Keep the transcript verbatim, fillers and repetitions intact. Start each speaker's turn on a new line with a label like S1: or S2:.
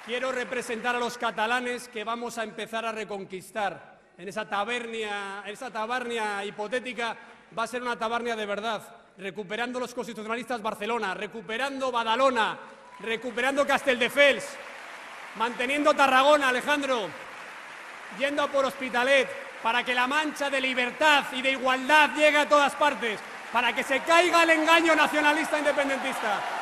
S1: Quiero representar a los catalanes que vamos a empezar a reconquistar. En esa tabernia, en esa tabarnia hipotética va a ser una tabarnia de verdad, recuperando los constitucionalistas Barcelona, recuperando Badalona, recuperando Castelldefels, manteniendo Tarragona, Alejandro, yendo a por Hospitalet, para que la mancha de libertad y de igualdad llegue a todas partes, para que se caiga el engaño nacionalista independentista.